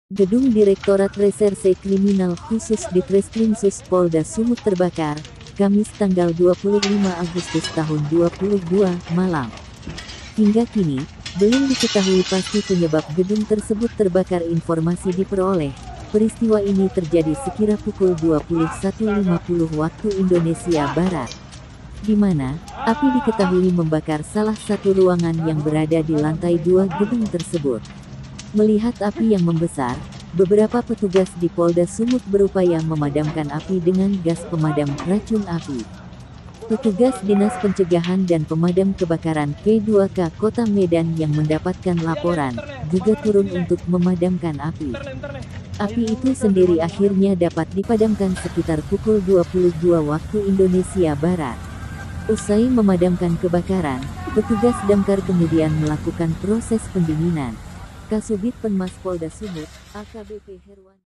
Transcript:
Gedung Direktorat Reserse Kriminal Khusus Ditreskrimsus Polda Sumut terbakar, Kamis tanggal 25 Agustus tahun 2022 malam. Hingga kini, belum diketahui pasti penyebab gedung tersebut terbakar. Informasi diperoleh, peristiwa ini terjadi sekira pukul 21.50 waktu Indonesia Barat, di mana api diketahui membakar salah satu ruangan yang berada di lantai 2 gedung tersebut. Melihat api yang membesar, beberapa petugas di Polda Sumut berupaya memadamkan api dengan gas pemadam racun api. Petugas Dinas Pencegahan dan Pemadam Kebakaran P2K Kota Medan yang mendapatkan laporan, juga turun untuk memadamkan api. Api itu sendiri akhirnya dapat dipadamkan sekitar pukul 22 waktu Indonesia Barat. Usai memadamkan kebakaran, petugas damkar kemudian melakukan proses pendinginan. Kasubit Penmas Polda Sumut, AKBP Herwan